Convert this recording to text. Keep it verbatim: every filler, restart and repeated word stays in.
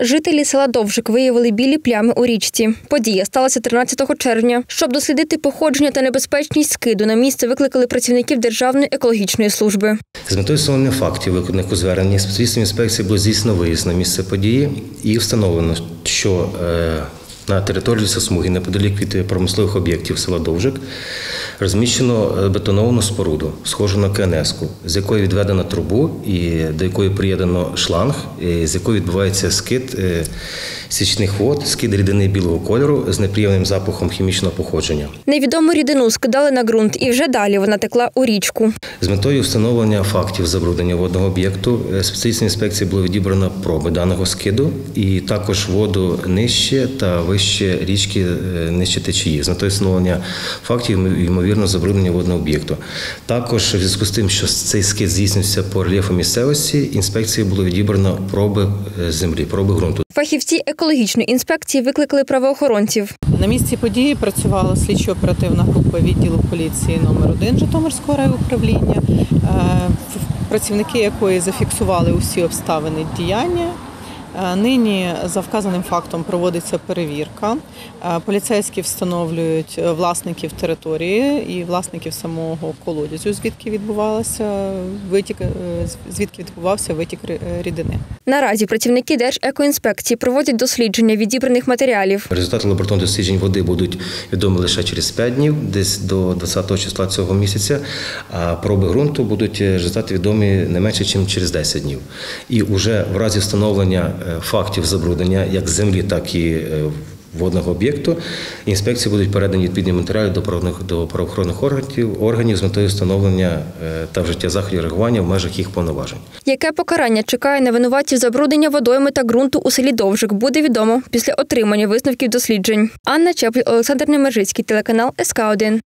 Жителі села Довжик виявили білі плями у річці. Подія сталася тринадцятого червня. Щоб дослідити походження та небезпечність скиду, на місце викликали працівників Державної екологічної служби. З метою встановлення фактів, викладених у зверненні, спеціалістами інспекції було здійснено виїзд на місце події і встановлено, що на території лісосмуги неподалік від промислових об'єктів села Довжик розміщено бетоновану споруду, схожу на КНС-ку, з якої відведено трубу і до якої приєднано шланг, з якої відбувається скид стічних вод, скид рідини білого кольору з неприємним запахом хімічного походження. Невідому рідину скидали на ґрунт і вже далі вона текла у річку. З метою встановлення фактів забруднення водного об'єкту спеціалістами інспекції було відібрано проби даного скиду і також воду нижче та вище річки, нижче течії, з метою встановлення фактів ймовірно забруднення водного об'єкту. Також в зв'язку з тим, що цей скид здійснився по рельєфу місцевості, інспекції було відібрано проби землі, проби ґрунту. Фахівці екологічної інспекції викликали правоохоронців. На місці події працювала слідчо-оперативна група відділу поліції номер один Житомирського райуправління, працівники якої зафіксували усі обставини діяння. Нині за вказаним фактом проводиться перевірка. Поліцейські встановлюють власників території і власників самого колодязю, звідки відбувався витік, звідки відбувався витік рідини. Наразі працівники Держекоінспекції проводять дослідження відібраних матеріалів. Результати лабораторних досліджень води будуть відомі лише через п'ять днів, десь до двадцятого числа цього місяця, а проби ґрунту будуть результати відомі не менше, ніж через десять днів. І вже в разі встановлення фактів забруднення як землі, так і водного об'єкту, інспекції будуть передані відповідні матеріали до правоохоронних органів, органів з метою встановлення та вжиття заходів реагування в межах їх повноважень. Яке покарання чекає на винуватців забруднення водойми та ґрунту у селі Довжик, буде відомо після отримання висновків досліджень. Анна Чепль, Олександр Немержицький, телеканал ес ка один.